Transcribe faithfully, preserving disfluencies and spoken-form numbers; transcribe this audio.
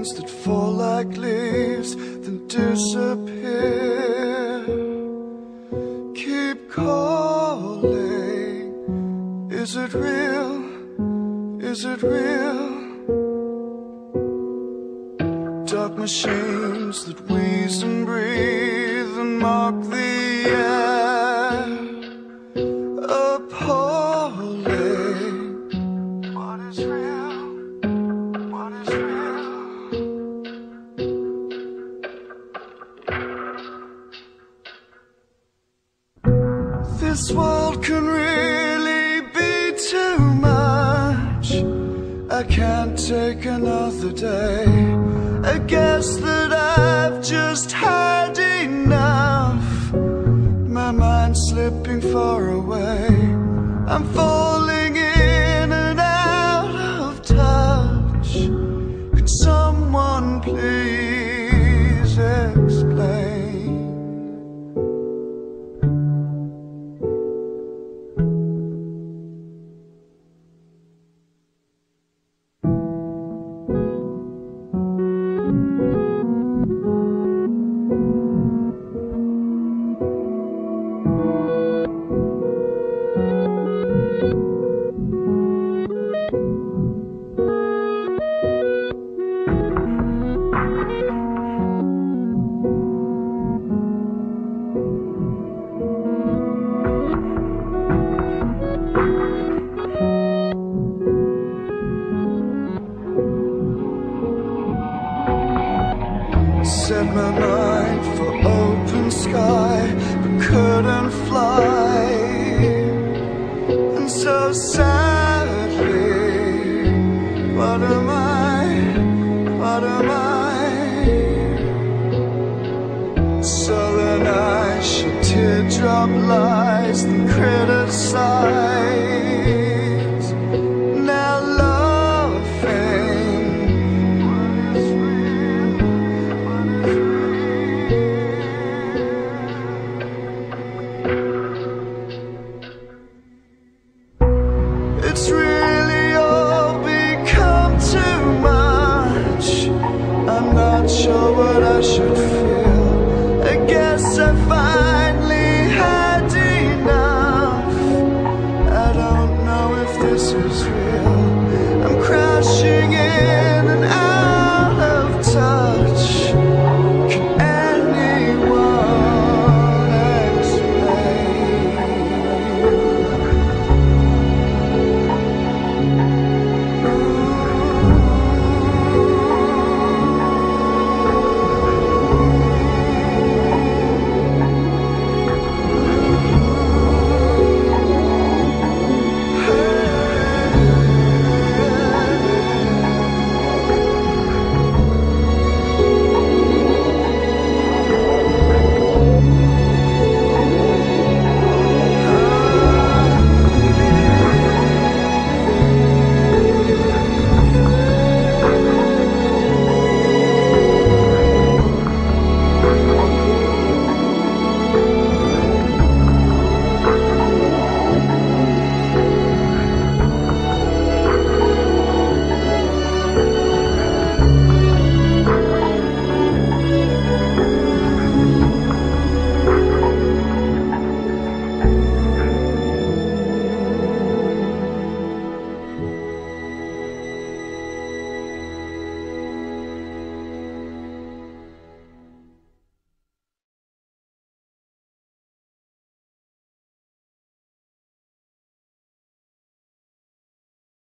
things that fall like leaves, then disappear. Keep calling. Is it real? Is it real? Dark machines that wheeze and breathe and mark the air. Appalling. What is real? What is real? This world can really be too much. I can't take another day. I guess that I've just had enough. My mind's slipping far away. I'm falling in and out of touch. Could someone please explain? Set my mind for open sky, but couldn't fly. And so sadly, what am I, what am I? Sullen eyes shed teardrop lies and criticize. Now laughing, what is real? It's really all become too much. I'm not sure what I should feel. I guess I finally had enough. I don't know if this is real.